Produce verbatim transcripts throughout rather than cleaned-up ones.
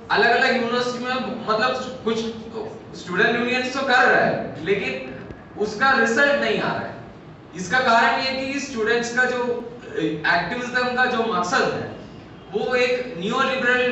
अलग अलग यूनिवर्सिटी में मतलब कुछ स्टूडेंट यूनियंस तो कर रहा है लेकिन उसका रिजल्ट नहीं आ रहा है। इसका कारण ये कि स्टूडेंट्स का जो एक्टिविज्म का जो मकसद है वो एक नियो लिबरल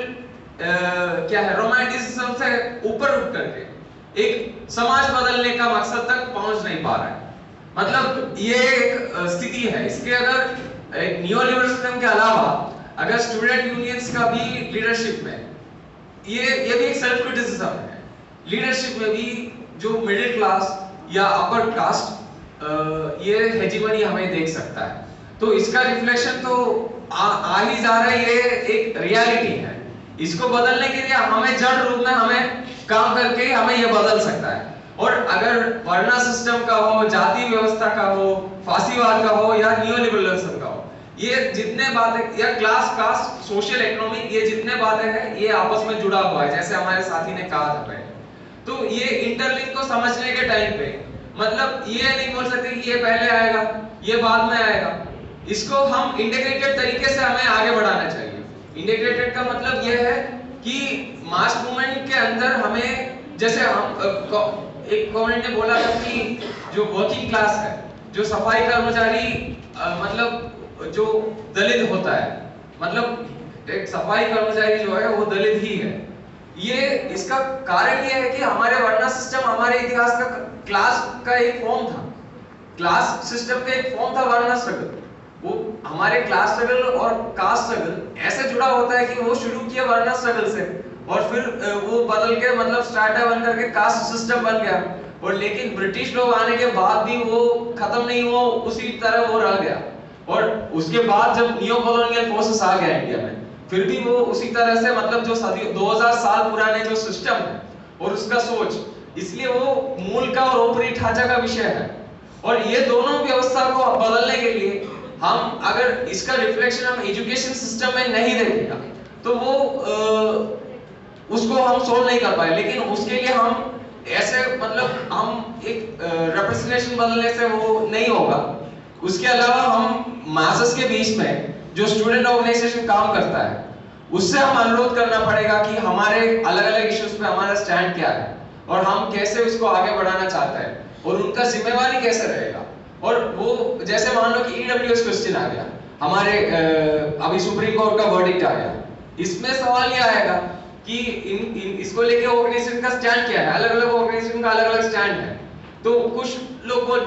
क्या है रोमांटिसिज्म से ऊपर उठ करके एक समाज बदलने का मकसद तक पहुंच नहीं पा रहा है। मतलब ये एक स्थिति है। इसके अगर एक नियो लिबरलिज्म के अलावा अगर स्टूडेंट यूनियंस का भी लीडरशिप में ये ये भी एक सेल्फ क्रिटिसिज्म है। लीडरशिप में भी जो मिडिल क्लास या अपर कास्ट ये हेजिमनी हमें देख सकता है। तो इसका रिफ्लेक्शन तो आ, आ ही जा रहा है। ये एक रियलिटी है। इसको बदलने के लिए हमें जड़ रूप में हमें काम करके हमें ये बदल सकता है। और अगर वर्णा सिस्टम का हो, जाति व्यवस्था का हो, फांसीवाद का हो या नियोलिबरलिज्म का हो, ये जितने बातें या क्लास कास्ट सोशल इकोनॉमिक ये जितने बातें हैं ये आपस में जुड़ा हुआ है जैसे हमारे साथी ने कहा था पहले। तो ये इंटरलिंक को समझने के टाइम पे मतलब ये नहीं बोल सकते कि ये पहले आएगा ये बाद में आएगा। इसको हम इंटीग्रेटेड तरीके से हमें आगे बढ़ाना चाहिए। इंटीग्रेटेड का मतलब ये है कि मास मूवमेंट के अंदर हमें जैसे हम एक कमेंट ने बोला था कि जो वर्किंग क्लास है, जो सफाई कर्मचारी मतलब जो दलित होता है, मतलब एक सफाई कर्मचारी जो है वो दलित ही है। ये इसका कारण ये है कि हमारे वर्णा सिस्टम हमारे इतिहास का क्लास का एक फॉर्म था। क्लास सिस्टम का एक फॉर्म था वर्णा स्ट्रगल। वो हमारे क्लास स्ट्रगल और कास्ट स्ट्रगल ऐसे जुड़ा होता है कि वो शुरू किया वर्णा स्ट्रगल से और फिर वो बदल के मतलब स्ट्राटा बन करके कास्ट सिस्टम बन गया। और लेकिन ब्रिटिश लोग आने के बाद भी वो खत्म नहीं हुआ, उसी तरह वो रह गया। और उसके बाद जब नियो कॉलोनियल फोर्सेस आ गया इंडिया में फिर भी वो उसी तरह से मतलब जो सदी दो हज़ार साल पुराने जो सिस्टम है और उसका सोच, इसलिए वो मूल का और ऊपरी ढांचा का विषय है। और ये दोनों व्यवस्था को बदलने के लिए हम अगर इसका रिफ्लेक्शन हम एजुकेशन सिस्टम में नहीं देखेगा तो वो आ, उसको हम सोल्व नहीं कर पाए। लेकिन उसके लिए हम ऐसे मतलब हम एक रिप्रेजेंटेशन बदलने से वो नहीं होगा। उसके अलावा हम मासेस के बीच में जो स्टूडेंट ऑर्गेनाइजेशन काम करता है उससे हम अनुरोध करना पड़ेगा कि हमारे अलग अलग इश्यूज पे हमारा स्टैंड क्या है और हम कैसे उसको आगे बढ़ाना चाहते हैं और उनका जिम्मेवारी कैसे रहेगा। और वो जैसे मान लो कि ईडब्ल्यूएस क्वेश्चन आ गया हमारे अभी सुप्रीम कोर्ट का वर्डिक्ट आ गया, इसमें सवाल ये आएगा कि इन, इन इसको लेके ऑर्गेनाइजेशन का स्टैंड क्या है। अलग अलग ऑर्गेनाइजेशन का अलग अलग स्टैंड है। तो कुछ लोग